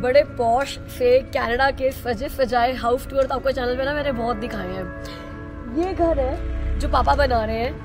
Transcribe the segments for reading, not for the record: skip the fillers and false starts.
बड़े पॉश से कनाडा के सजे सजाए हाउस टूर तो आपको चैनल पे ना मैंने बहुत दिखाए हैं। ये घर है जो पापा बना रहे हैं।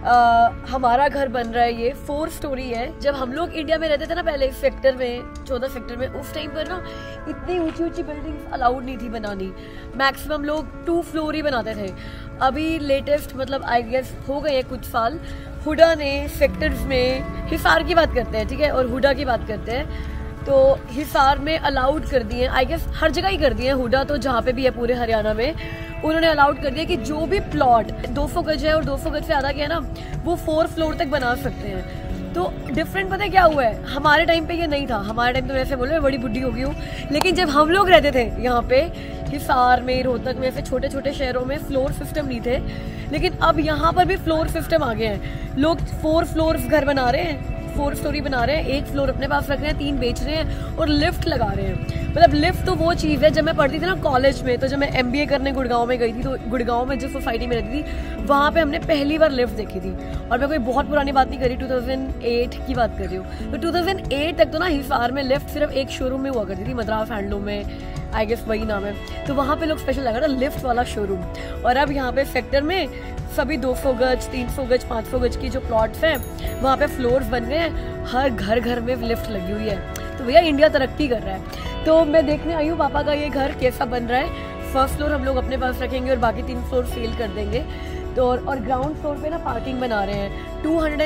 हमारा घर बन रहा है, ये 4 स्टोरी है। जब हम लोग इंडिया में रहते थे ना पहले सेक्टर में 14 सेक्टर में, उस टाइम पर ना इतनी ऊंची ऊंची बिल्डिंग्स अलाउड नहीं थी बनानी। मैक्सिमम लोग 2 फ्लोर ही बनाते थे। अभी लेटेस्ट मतलब आई गेस हो गए हैं कुछ साल, हुडा ने सेक्टर्स में, हिसार की बात करते हैं ठीक है, और हुडा की बात करते हैं, तो हिसार में अलाउड कर दिए, आई गेस हर जगह ही कर दिए। हुडा तो जहाँ पे भी है पूरे हरियाणा में, उन्होंने अलाउड कर दिया कि जो भी प्लॉट 200 गज है और 200 गज से ज़्यादा क्या है ना, वो 4 फ्लोर तक बना सकते हैं। तो डिफरेंट पता है क्या हुआ है, हमारे टाइम पे ये नहीं था। हमारे टाइम तो वैसे बोले मैं बड़ी बुढ़ी हो गई हूँ, लेकिन जब हम लोग रहते थे यहाँ पे हिसार में, रोहतक में, ऐसे छोटे छोटे शहरों में फ्लोर सिस्टम नहीं थे। लेकिन अब यहाँ पर भी फ्लोर सिस्टम आ गए हैं। लोग 4 फ्लोर्स घर बना रहे हैं, 4 स्टोरी बना रहे हैं, 1 फ्लोर अपने पास रख रहे हैं, 3 बेच रहे हैं और लिफ्ट लगा रहे हैं। मतलब लिफ्ट तो वो चीज़ है, जब मैं पढ़ती थी ना कॉलेज में, तो जब मैं MBA करने गुड़गांव में गई थी, तो गुड़गांव में जिस सोसाइटी में रहती थी वहाँ पे हमने पहली बार लिफ्ट देखी थी। और मैं कोई बहुत पुरानी बात नहीं करी, 2008 की बात कर रही हूँ। तो 2008 तक तो ना हिसार में लिफ्ट सिर्फ एक शोरूम में हुआ करती थी, मद्रास हैंडलूम में, आई गेस वही नाम है। तो वहाँ पे लोग स्पेशल लगा था लिफ्ट वाला शोरूम। और अब यहाँ पे सेक्टर में सभी 200 गज, 300 गज, 500 गज की जो प्लॉट्स हैं वहाँ पे फ्लोर्स बन गए हैं। हर घर घर में लिफ्ट लगी हुई है। तो भैया इंडिया तरक्की कर रहा है। तो मैं देखने आई हूँ पापा का ये घर कैसा बन रहा है। 1st फ्लोर हम लोग अपने पास रखेंगे और बाकी 3 फ्लोर सेल कर देंगे। तो और ग्राउंड फ्लोर पे ना पार्किंग बना रहे हैं।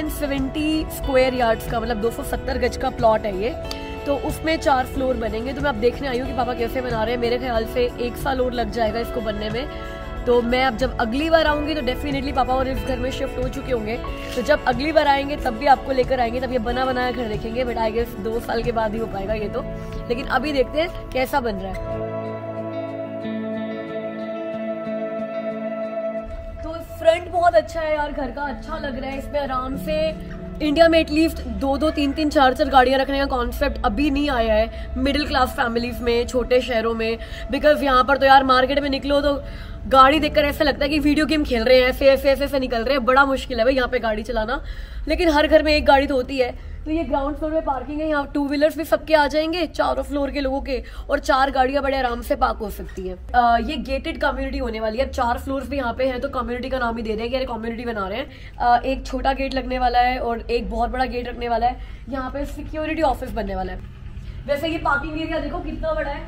270 स्क्वायर यार्ड्स का, मतलब 270 गज का प्लॉट है ये। तो उसमें 4 फ्लोर बनेंगे। तो मैं अब देखने आई हूँ कि पापा कैसे बना रहे हैं। मेरे ख्याल से 1 साल और लग जाएगा इसको बनने में। तो मैं अब जब अगली बार आऊँगी तो डेफिनेटली पापा और इस घर में शिफ्ट हो चुके होंगे। तो जब अगली बार आएंगे तब भी आपको लेकर आएंगे, तब ये बना बनाया घर देखेंगे। बट आई गेस 2 साल के बाद ही हो पाएगा ये तो। लेकिन अभी देखते हैं कैसा बन रहा है। तो फ्रंट बहुत अच्छा है यार, घर का अच्छा लग रहा है। इसमें आराम से इंडिया में एटलीस्ट 2-2, 3-3, 4-4 गाड़ियां रखने का कॉन्सेप्ट अभी नहीं आया है मिडिल क्लास फैमिलीज में, छोटे शहरों में। बिकॉज यहाँ पर तो यार मार्केट में निकलो तो गाड़ी देखकर ऐसा लगता है कि वीडियो गेम खेल रहे हैं, ऐसे निकल रहे हैं। बड़ा मुश्किल है भाई यहाँ पे गाड़ी चलाना। लेकिन हर घर में एक गाड़ी तो होती है। तो ये ग्राउंड फ्लोर में पार्किंग है, यहाँ 2 व्हीलर्स भी सबके आ जाएंगे, 4 फ्लोर के लोगों के, और 4 गाड़ियां बड़े आराम से पार्क हो सकती है। ये गेटेड कम्युनिटी होने वाली है। 4 फ्लोर्स भी यहाँ पे हैं, तो कम्युनिटी का नाम ही दे देंगे, कम्युनिटी बना रहे हैं। एक छोटा गेट लगने वाला है और एक बहुत बड़ा गेट रखने वाला है। यहाँ पे सिक्योरिटी ऑफिस बनने वाला है। वैसे ये पार्किंग एरिया देखो कितना बड़ा है।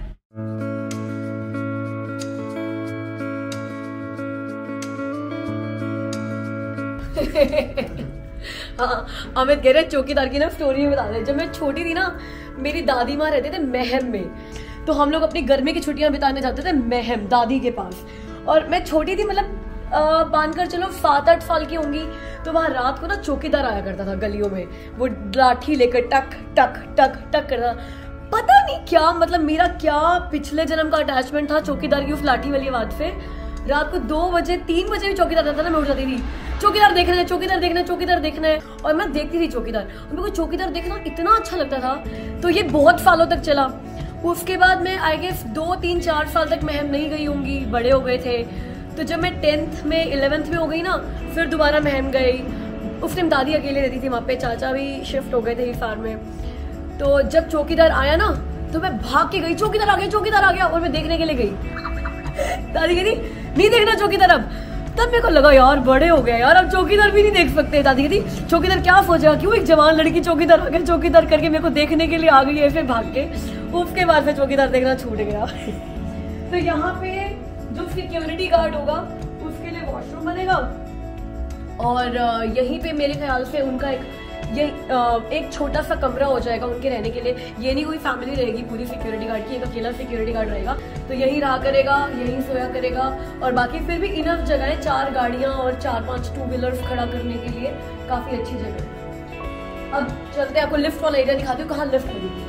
हाँ, अमित कह रहे चौकीदार की ना स्टोरी में बता दे। जब मैं छोटी थी ना, मेरी दादी माँ रहते थे महम में, तो हम लोग अपनी गर्मी की छुट्टियां बिताने जाते थे महम दादी के पास। और मैं छोटी थी, मतलब बांधकर चलो 7-8 साल की होंगी। तो वहां रात को ना चौकीदार आया करता था गलियों में, वो लाठी लेकर टक टक टक टक करता। पता नहीं क्या, मतलब मेरा क्या पिछले जन्म का अटैचमेंट था चौकीदार की उस लाठी वाली आवाज से। रात को 2 बजे 3 बजे भी चौकीदार आता था ना, मैं उठ जाती थी, चौकीदार देखना है, चौकीदार देखना है, चौकीदार देखना है। और मैं देखती थी चौकीदार, और मेरे को चौकीदार देखना इतना अच्छा लगता था। तो ये बहुत सालों तक चला। उसके बाद मैं आई गेस 2-3-4 साल तक महम नहीं गई होंगी, बड़े हो गए थे। तो जब मैं 10th में 11th में हो गई ना, फिर दोबारा महम गई। उस टाइम दादी अकेले रहती थी वहाँ पे, चाचा भी शिफ्ट हो गए थे हिसार में। तो जब चौकीदार आया ना, तो मैं भाग के गई, चौकीदार आ गया, चौकीदार आ गया, और मैं देखने के लिए गई। दादी कहती नहीं देखना चौकीदार अब। तब मेरे को लगा यार बड़े हो गए यार, अब चौकीदार भी नहीं देख सकते। दादी कहती चौकीदार क्या सोचेगा, क्यों एक जवान लड़की चौकीदार आ गया, चौकीदार करके मेरे को देखने के लिए आ गई ऐसे भाग के। उसके बाद से चौकीदार देखना छूट गया। तो यहाँ पे जो सिक्योरिटी गार्ड होगा उसके लिए वॉशरूम बनेगा, और यहीं पे मेरे ख्याल से उनका एक छोटा सा कमरा हो जाएगा उनके रहने के लिए। ये नहीं कोई फैमिली रहेगी पूरी सिक्योरिटी गार्ड की, एक अकेला सिक्योरिटी गार्ड रहेगा। तो यही रहा करेगा, यही सोया करेगा। और बाकी फिर भी इनफ जगह है, 4 गाड़ियां और 4-5 2 व्हीलर्स खड़ा करने के लिए, काफी अच्छी जगह है। अब चलते हैं, आपको लिफ्ट वाला एरिया दिखाती हूँ, कहाँ लिफ्ट लगेगी।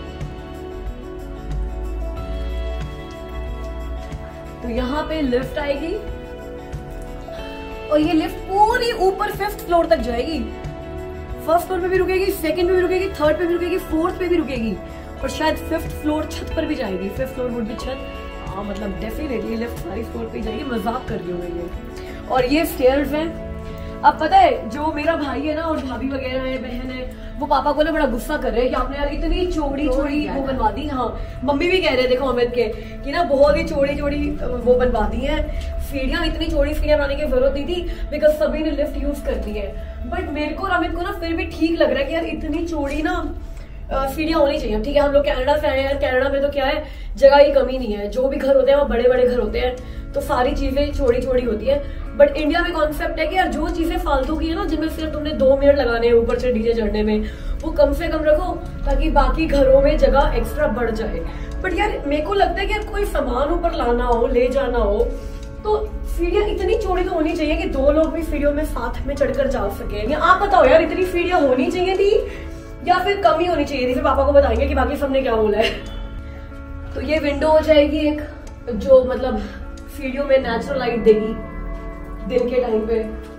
तो यहाँ पे लिफ्ट आएगी, और ये लिफ्ट पूरी ऊपर 5th फ्लोर तक जाएगी। 1st फ्लोर पे भी रुकेगी, 2nd पे भी रुकेगी, 3rd पे भी रुकेगी, 4th पे भी रुकेगी, और शायद 5th फ्लोर छत पर भी जाएगी। 5th फ्लोर वुड भी छत। हाँ, मतलब डेफिनेटली लिफ्ट सारी फ्लोर पे जाएगी। मजाक कर रही हूँ मैं ये। और ये स्टेयर्स हैं, अब पता है जो मेरा भाई है ना और भाभी वगैरह है, बहन है, वो पापा को ना बड़ा गुस्सा कर रहे हैं कि आपने यार इतनी चौड़ी चौड़ी वो बनवा दी। हाँ, मम्मी भी कह रहे हैं देखो अमित के कि ना बहुत ही चौड़ी चौड़ी वो बनवा दी है सीढ़ियाँ। इतनी चौड़ी सीढ़ियाँ बनाने की जरूरत नहीं थी बिकॉज सभी ने लिफ्ट यूज कर दी है। बट मेरे को और अमित को ना फिर भी ठीक लग रहा है कि यार इतनी चौड़ी ना सीढ़ियाँ होनी चाहिए। ठीक है, हम लोग कनाडा से आए हैं, कनाडा में तो क्या है जगह की कमी नहीं है, जो भी घर होते हैं वो बड़े बड़े घर होते हैं, तो सारी चीजें चौड़ी चौड़ी होती है। बट इंडिया में कॉन्सेप्ट है कि यार जो चीजें फालतू की है ना, जिनमें सिर्फ तुमने 2 मिनट लगाने हैं ऊपर से नीचे चढ़ने में, वो कम से कम रखो ताकि बाकी घरों में जगह एक्स्ट्रा बढ़ जाए। बट यार मेरे को लगता है कि यार कोई सामान ऊपर लाना हो, ले जाना हो, तो सीढ़ियाँ इतनी चौड़ी तो होनी चाहिए कि 2 लोग भी सीढ़ियों में साथ में चढ़कर जा सके। या आप बताओ यार इतनी सीढ़ियाँ होनी चाहिए थी या फिर कमी होनी चाहिए थी? फिर पापा को बताएंगे कि बाकी सबने क्या बोला है। तो ये विंडो हो जाएगी एक, जो मतलब सीढ़ियों में नेचुरल लाइट देगी दिन के टाइम पे।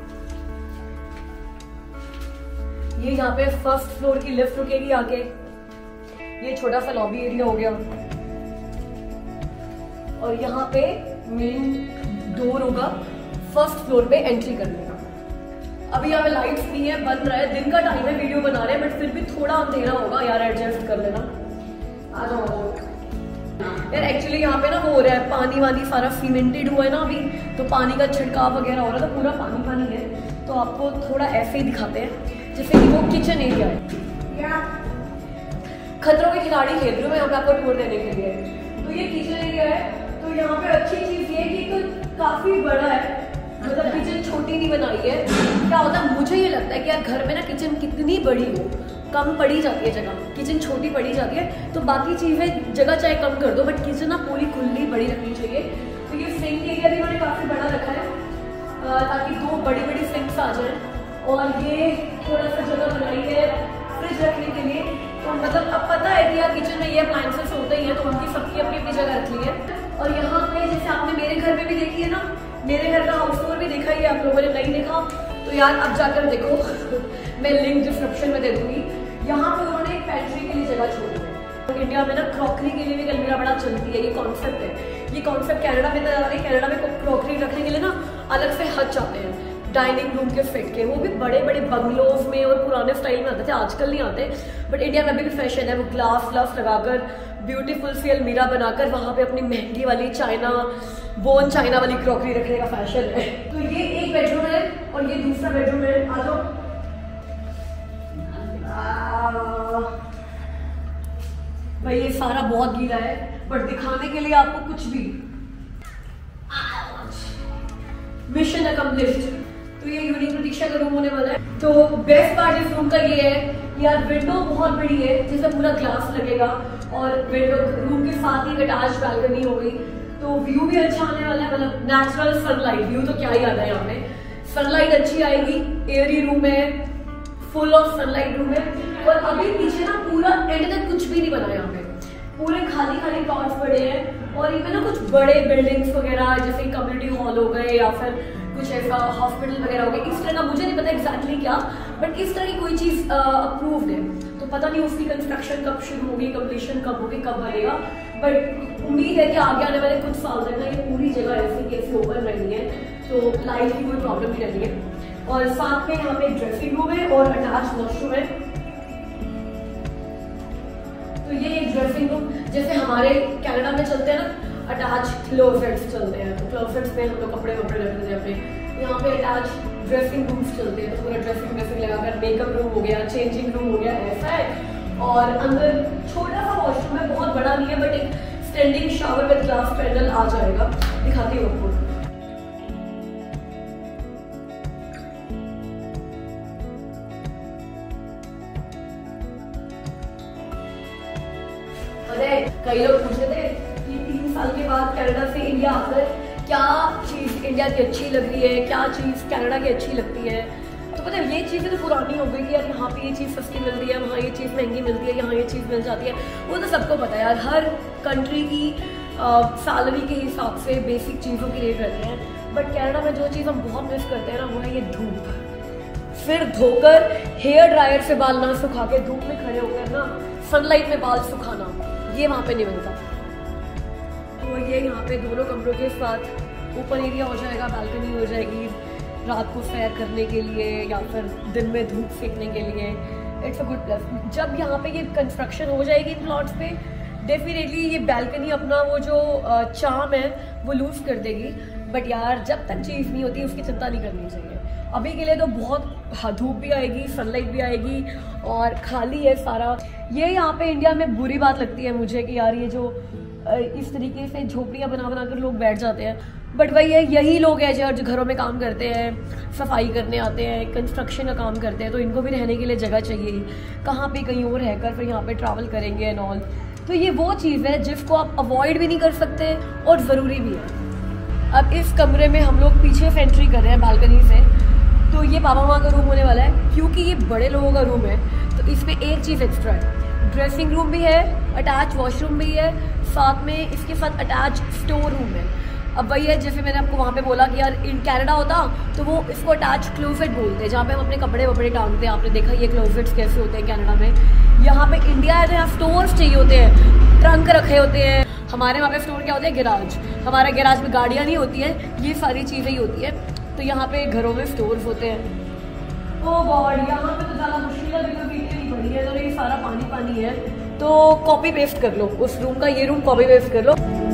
ये यहाँ पे फर्स्ट फ्लोर की लिफ्ट रुकेगी आके। ये छोटा सा लॉबी एरिया हो गया और यहाँ पे मेन डोर होगा फर्स्ट फ्लोर पे एंट्री करने का। अभी यहाँ पे लाइट्स नहीं है, बंद रहा है, दिन का टाइम है, वीडियो बना रहे हैं, बट फिर भी थोड़ा अंधेरा होगा यार, एडजस्ट कर लेना। आ जाओ यार, एक्चुअली यहाँ पे ना वो हो रहा है, पानी वानी सारा सीमेंटेड हुआ है ना अभी, तो पानी का छिड़काव वगैरह हो रहा है, तो पूरा पानी पानी है। तो आपको थोड़ा ऐसे ही दिखाते हैं जैसे कि वो किचन एरिया है। खतरों के खिलाड़ी खेल रही हूँ मैं यहाँ पे आपको टूर देने के लिए। तो ये किचन एरिया है। तो यहाँ पे अच्छी चीज ये कि तो काफी बड़ा है, मतलब किचन छोटी नहीं बनाई है। क्या होता है, मुझे ये लगता है कि यार घर में ना किचन कितनी बड़ी हो, कम पड़ी जाती है जगह, किचन छोटी पड़ी जाती है, तो बाकी चीजें जगह चाहे कम कर दो बट किचन ना पूरी खुली बड़ी रखनी चाहिए। तो ये सिंक एरिया भी मैंने काफी बड़ा रखा है ताकि 2 बड़ी बड़ी सिंक्स आ जाए। और ये थोड़ा सा जगह बनाई है फ्रिज रखने के लिए। तो मतलब अब पता है कि यार किचन में ये अप्लायंसेस होते ही है, तो उनकी सबकी अपनी अपनी जगह रख ली है। और यहाँ पे जैसे आपने मेरे घर में भी देखी है ना, मेरे घर का हाउस टूर भी देखा ही है आप लोगों ने, नहीं देखा तो यार अब जाकर देखो मैं लिंक डिस्क्रिप्शन में दे दूंगी। यहाँ पे उन्होंने एक पेंट्री के लिए जगह छोड़ी है। तो इंडिया में ना क्रॉकरी के लिए भी अलमीरा बड़ा चलती है, ये कॉन्सेप्ट है। ये कॉन्सेप्ट कनाडा में तो कनाडा में क्रॉकरी रखने के लिए ना अलग से हज आते हैं डाइनिंग रूम के फिट के, वो भी बड़े बड़े बंगलोज में और पुराने स्टाइल में आते थे, आजकल नहीं आते। बट इंडिया में अभी भी फैशन है, वो ग्लास ग्लास लगाकर ब्यूटीफुल सी अलमीरा बनाकर वहां पे अपनी महंगी वाली चाइना बोन चाइना वाली क्रॉकरी रखने का फैशन है। तो ये एक बेडरूम है और ये दूसरा बेडरूम है। आ जाओ। भाई ये सारा बहुत गीला है बट दिखाने के लिए आपको कुछ भी। Mission accomplished. तो ये यूनिक प्रतीक्षा का रूम होने वाला है। तो बेस्ट पार्ट इस रूम का ये है यार, विंडो बहुत बड़ी है जिसमें पूरा ग्लास लगेगा और विंडो रूम के साथ ही अटैच बैल्कनी हो गई, तो व्यू भी अच्छा आने वाला है। मतलब नेचुरल सनलाइट व्यू तो क्या ही आता है यहाँ पे, सनलाइट अच्छी आएगी। एयरी रूम है, फुल ऑफ सनलाइट रूम है। और अभी पीछे ना पूरा एंड तक कुछ भी नहीं बना यहाँ पे, पूरे खाली खाली प्लॉट्स पड़े हैं। और इनमें ना कुछ बड़े बिल्डिंग्स वगैरह जैसे कम्युनिटी हॉल हो गए या फिर कुछ ऐसा हॉस्पिटल वगैरह हो गए, इस तरह का मुझे नहीं पता एग्जैक्टली क्या, बट इस तरह की कोई चीज अप्रूव्ड है। तो पता नहीं उसकी कंस्ट्रक्शन कब शुरू होगी, कंप्लीशन कब होगी, कब बनेगा, बट उम्मीद है कि आगे आने वाले कुछ साल तक ना ये पूरी जगह ऐसी कैसे ओपन रहनी है, तो लाइट की कोई प्रॉब्लम नहीं रहनी है। और साथ में यहाँ पे एक ड्रेसिंग रूम है और अटैच वॉशरूम है। तो ये एक ड्रेसिंग रूम जैसे हमारे कनाडा में चलते हैं ना, अटैच क्लोजेट्स चलते हैं, तो क्लोजेट्स में हम लोग कपड़े वपड़े रखते हैं अपने, यहाँ पे अटैच ड्रेसिंग रूम्स चलते हैं। तो पूरा ड्रेसिंग लगाकर मेकअप रूम हो गया, चेंजिंग रूम हो गया, ऐसा है। और अंदर छोटा सा वॉशरूम है, बहुत बड़ा नहीं है, बट एक standing shower with glass panel आ जाएगा, दिखाती हूँ आपको। कई लोग पूछ रहे थे कि 3 साल के बाद कनाडा से इंडिया आकर क्या चीज इंडिया की अच्छी लग रही है, क्या चीज कनाडा की अच्छी लगती है। तो पता है ये चीजें तो पुरानी हो गई कि यार यहाँ पे ये चीज सस्ती मिलती है, वहाँ ये चीज महंगी मिलती है, यहाँ ये चीज मिल जाती है, वो तो सबको पता है यार। हर कंट्री की सैलरी के हिसाब से बेसिक चीजों के रेट रहते हैं। बट कनाडा में जो चीज हम बहुत मिस करते हैं ना, वो है ये धूप। फिर धोकर हेयर ड्रायर से बाल ना सुखा के धूप में खड़े होकर ना सनलाइट में बाल सुखाना, ये वहाँ पे नहीं मिलता। तो ये यहाँ पे दोनों कमरों के साथ ओपन एरिया हो जाएगा, बालकनी हो जाएगी, रात को सैर करने के लिए या फिर दिन में धूप सेकने के लिए। It's a good place. जब यहाँ पे ये कंस्ट्रक्शन हो जाएगी इन प्लॉट्स पे, डेफिनेटली ये बैल्कनी अपना वो जो चार्म है वो लूज कर देगी। बट यार जब तक चीज़ नहीं होती उसकी चिंता नहीं करनी चाहिए। अभी के लिए तो बहुत धूप भी आएगी, सनलाइट भी आएगी और खाली है सारा। ये यहाँ पे इंडिया में बुरी बात लगती है मुझे कि यार ये जो इस तरीके से झोपड़ियाँ बना बना कर लोग बैठ जाते हैं। बट वही है, यही लोग हैं जो घरों में काम करते हैं, सफाई करने आते हैं, कंस्ट्रक्शन का काम करते हैं, तो इनको भी रहने के लिए जगह चाहिए। कहाँ पे कहीं और रहकर फिर यहाँ पे ट्रैवल करेंगे एंड ऑल। तो ये वो चीज़ है जिसको आप अवॉइड भी नहीं कर सकते और ज़रूरी भी है। अब इस कमरे में हम लोग पीछे से एंट्री कर रहे हैं बालकनी से, तो ये पापा माँ का रूम होने वाला है। क्योंकि ये बड़े लोगों का रूम है तो इसमें एक चीज़ एक्स्ट्रा है, ड्रेसिंग रूम भी है, अटैच वॉशरूम भी है, साथ में इसके साथ अटैच स्टोर रूम है। अब वही है, जैसे मैंने आपको वहाँ पे बोला कि यार इन कनाडा होता तो वो इसको अटैच क्लोजेट बोलते हैं, जहाँ पे हम अपने कपड़े वपड़े टांगते हैं। आपने देखा ये क्लोजेट्स कैसे होते हैं कनाडा में। यहाँ पे इंडिया है तो यहाँ स्टोर्स चाहिए होते हैं, ट्रंक रखे होते हैं। हमारे वहाँ पे स्टोर क्या होते हैं, गैराज। हमारे गैराज में गाड़ियाँ नहीं होती हैं, ये सारी चीज़ें ही होती है। तो यहाँ पे घरों में स्टोर्स होते हैं। ओ गॉड, यहाँ पे तो ज़्यादा मुश्किल है बिकॉज नहीं पड़ी है, तो ये सारा पानी पानी है। तो कॉपी पेस्ट कर लो उस रूम का, ये रूम कॉपी पेस्ट कर लो।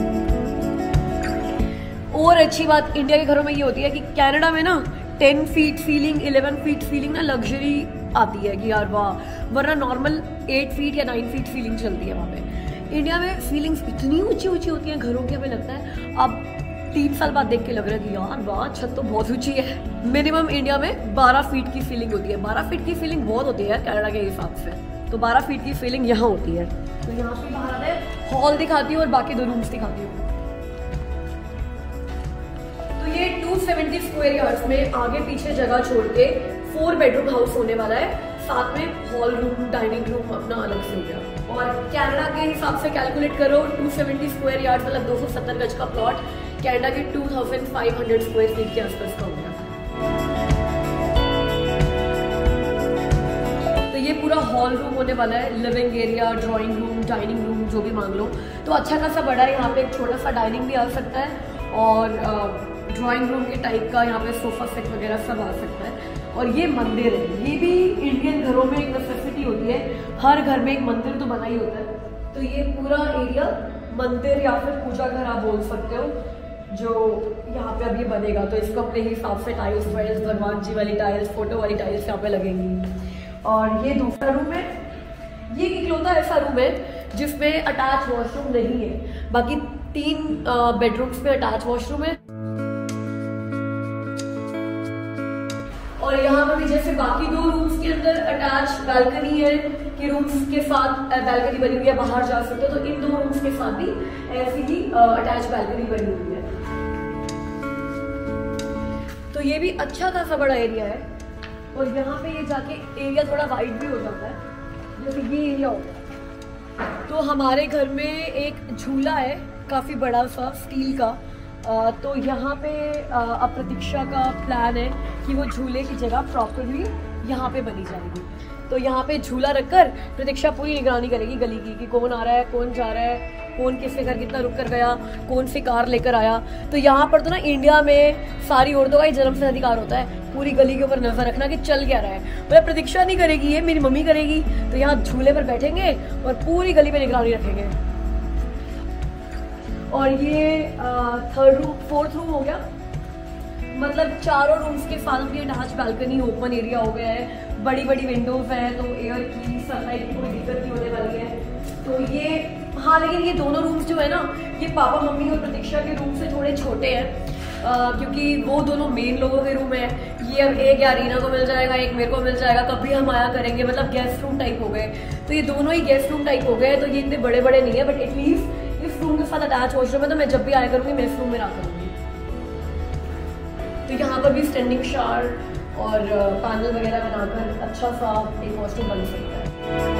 और अच्छी बात इंडिया के घरों में ये होती है कि कनाडा में ना 10 फीट सीलिंग 11 फीट सीलिंग ना लग्जरी आती है कि यार वाह, वरना नॉर्मल 8 फीट या 9 फीट सीलिंग चलती है वहाँ पे। इंडिया में सीलिंग्स इतनी ऊंची ऊंची होती हैं घरों की, हमें लगता है अब 3 साल बाद देख के लग रहा है कि यार वाह छत तो बहुत ऊंची है। मिनिमम इंडिया में 12 फीट की सीलिंग होती है। 12 फीट की सीलिंग बहुत होती है कनाडा के हिसाब से, तो 12 फीट की सीलिंग यहाँ होती है। तो यहाँ पे बाहर आता है, हॉल दिखाती हूँ और बाकी 2 रूम्स दिखाती हूँ। तो ये 270 स्क्वायर यार्ड्स में आगे पीछे जगह छोड़ के 4 बेडरूम हाउस होने वाला है। साथ में हॉल रूम, डाइनिंग रूम अपना अलग से हो गया। और कनाडा के हिसाब से कैलकुलेट करो, 270 स्क्वायर यार्ड मतलब 270 गज का प्लॉट कनाडा के 2500 स्क्वायर फीट के आसपास का हो गया। तो ये पूरा हॉल रूम होने वाला है, living area, drawing room, dining room जो भी मांग लो। तो अच्छा खासा बड़ा है। यहाँ पे एक छोटा सा डाइनिंग भी आ सकता है और ड्राइंग रूम के टाइप का यहाँ पे सोफा सेट वगैरह सब आ सकता है। और ये मंदिर है, ये भी इंडियन घरों में एक नेसेसिटी होती है, हर घर में एक मंदिर तो बना ही होता है। तो ये पूरा एरिया मंदिर या फिर पूजा घर आप बोल सकते हो, जो यहाँ पे अब ये बनेगा। तो इसको अपने हिसाब से टाइल्स वाइल्स, भगवान जी वाली टाइल्स, फोटो वाली टाइल्स यहाँ पे लगेंगी। और ये दूसरा रूम है, ये इकलौता ऐसा रूम है जिसमें अटैच वॉशरूम नहीं है। बाकी 3 बेडरूम्स में अटैच वॉशरूम है। और यहाँ पर भी जैसे बाकी 2 रूम्स के अंदर अटैच बैल्कनी है कि रूम्स के साथ बैल्कनी बनी हुई है, बाहर जा सकते हो, तो इन 2 रूम्स के साथ भी ऐसी ही अटैच बैल्कनी बनी हुई है। तो ये भी अच्छा खासा बड़ा एरिया है। और यहाँ पे ये जाके एरिया थोड़ा वाइड भी हो जाता है, जैसे ये एरिया होता है। तो हमारे घर में एक झूला है काफ़ी बड़ा सा स्टील का। तो यहाँ पे अब प्रतीक्षा का प्लान है कि वो झूले की जगह प्रॉपरली यहाँ पे बनी जाएगी। तो यहाँ पे झूला रखकर प्रतीक्षा पूरी निगरानी करेगी गली की कि कौन आ रहा है, कौन जा रहा है, कौन किसके घर कितना रुक कर गया, कौन सी कार लेकर आया। तो यहाँ पर तो ना इंडिया में सारी औरतों का ही जन्म से अधिकार होता है पूरी गली के ऊपर नजर रखना कि चल क्या रहा है। मतलब प्रतीक्षा नहीं करेगी, ये मेरी मम्मी करेगी। तो यहाँ झूले पर बैठेंगे और पूरी गली पे निगरानी रखेंगे। और ये 3rd रूम 4th रूम हो गया, मतलब चारों रूम्स के साथ भी अटैच बैल्कनी, ओपन एरिया हो गया है, बड़ी बड़ी विंडोज हैं, तो एयर की सनलाइट की कोई दिक्कत नहीं होने वाली है। तो ये हाँ, लेकिन ये दोनों रूम्स जो है ना, ये पापा मम्मी और प्रतीक्षा के रूम से थोड़े छोटे हैं, क्योंकि वो दोनों मेन लोगों के रूम है। ये अब एक यारीना को मिल जाएगा, एक मेरे को मिल जाएगा, कभी हम आया करेंगे, मतलब गेस्ट रूम टाइप हो गए। तो ये दोनों ही गेस्ट रूम टाइप हो गए। तो ये इतने बड़े बड़े नहीं है, बट एटलीस्ट इस रूम के साथ अटैच वॉशरूम है, तो मैं जब भी आया करूँगी मैं इस रूम में रहा करूँगी। तो यहाँ पर भी स्टैंडिंग शावर और पैनल वगैरह बनाकर अच्छा सा एक वॉशरूम बन सकता है।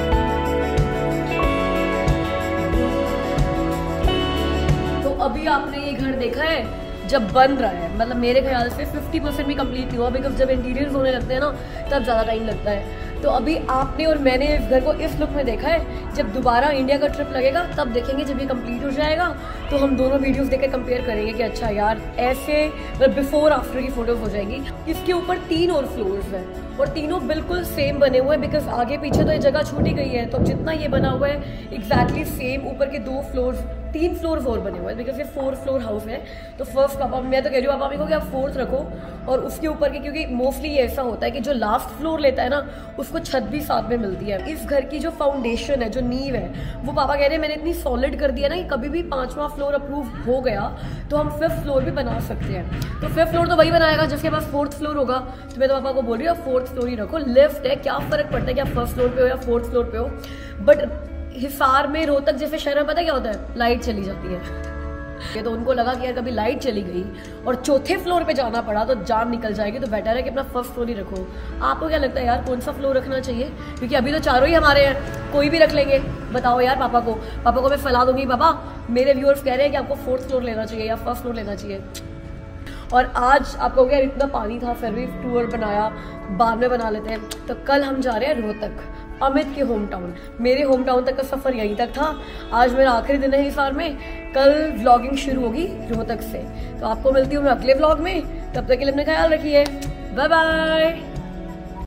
तो अभी आपने ये घर देखा है जब बन रहा है, मतलब मेरे ख्याल से 50% भी कंप्लीट नहीं हुआ, बिकॉज जब इंटीरियर्स होने लगते हैं ना तब ज़्यादा टाइम लगता है। तो अभी आपने और मैंने इस घर को इस लुक में देखा है, जब दोबारा इंडिया का ट्रिप लगेगा तब देखेंगे, जब ये कंप्लीट हो जाएगा तो हम दोनों वीडियोस देख के कंपेयर करेंगे कि अच्छा यार ऐसे मतलब बिफोर आफ्टर की फोटोज हो जाएंगी। इसके ऊपर 3 और फ्लोर्स हैं और तीनों बिल्कुल सेम बने हुए हैं, बिकॉज आगे पीछे तो ये जगह छूटी गई है, तो जितना ये बना हुआ है एग्जैक्टली सेम ऊपर के 3 फ्लोर्स और बने हुए हैं, बिकॉज ये 4 फ्लोर हाउस है। तो फर्स्ट पापा, मैं तो कह रही हूँ पापा को कि आप 4th रखो और उसके ऊपर के, क्योंकि मोस्टली ये ऐसा होता है कि जो लास्ट फ्लोर लेता है ना उसको छत भी साथ में मिलती है। इस घर की जो फाउंडेशन है, जो नींव है, वो पापा कह रहे हैं मैंने इतनी सॉलिड कर दिया ना कि कभी भी 5वां फ्लोर अप्रूव हो गया तो हम 5th फ्लोर भी बना सकते हैं। तो 5th फ्लोर तो वही बनाएगा जिसके पास 4th फ्लोर होगा। तो मैं तो पापा को बोल रही हूँ 4th फ्लोर ही रखो। लिफ्ट है, क्या फर्क पड़ता है कि आप 1st फ्लोर पे हो या 4th फ्लोर पे हो। बट हिसार में, रोहतक जैसे शहर में पता क्या होता है, लाइट चली जाती है। ये तो उनको लगा कि यार कभी लाइट चली गई और 4थे फ्लोर पे जाना पड़ा तो जान निकल जाएगी, तो बेटर है कि अपना 1st फ्लोर ही रखो। आपको क्या लगता है यार कौन सा फ्लोर रखना चाहिए? क्योंकि अभी तो चारों ही हमारे हैं, कोई भी रख लेंगे। बताओ यार पापा को मैं सलाह दूंगी, पापा मेरे व्यूअर्स कह रहे हैं कि आपको 4th फ्लोर लेना चाहिए या 1st फ्लोर लेना चाहिए। और आज आपको क्या इतना पानी था, फिर भी टूर बनाया, बाद में बना लेते हैं। तो कल हम जा रहे हैं रोहतक, अमित के होम टाउन। मेरे होम टाउन तक का सफ़र यहीं तक था। आज मेरा आखिरी दिन है हिसार में, कल व्लॉगिंग शुरू होगी रोहतक से। तो आपको मिलती हूँ मैं अगले व्लॉग में, तब तक के लिए अपना ख्याल रखिए। Bye bye.